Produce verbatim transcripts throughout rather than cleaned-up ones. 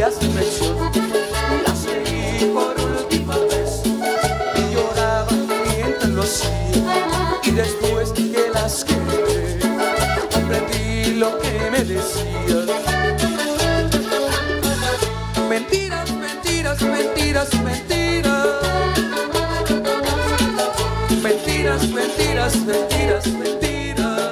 las mencionó, las leí por última vez y lloraba mientras lo hacía. Y después que las quebré, comprendí lo que me decía. Mentiras, mentiras, mentiras, mentiras. Mentiras, mentiras, mentiras, mentiras.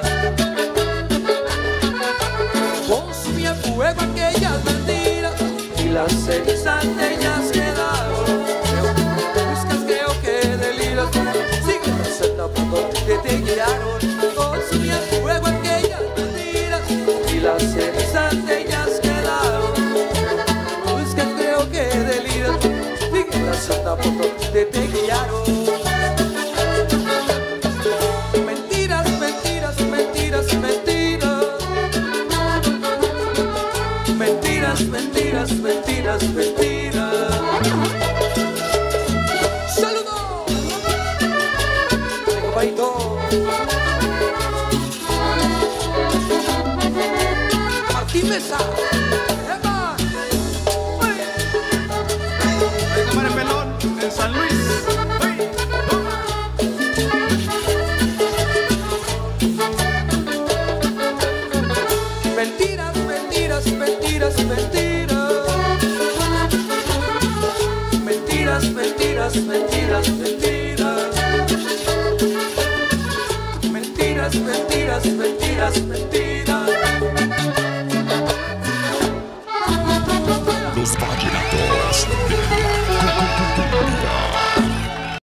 Consumí a fuego aquellas mentiras y las cenizas de ellas quedaron. Buscas, creo que deliras, sigue la senda por donde te guiaron. Consumí a fuego aquellas mentiras y las cenizas de ellas quedaron. Buscas, creo que deliras, sigue la senda por donde te guiaron. Mentiras, mentiras, mentiras. ¡Saludos! Baito. Martín Mesa. ¡Epa! Venga, Mare Pelón, en San Luis. Mentiras, mentiras, mentiras, mentiras. Mentiras, mentiras, mentiras, mentiras. Mentiras, mentiras, mentiras, mentiras.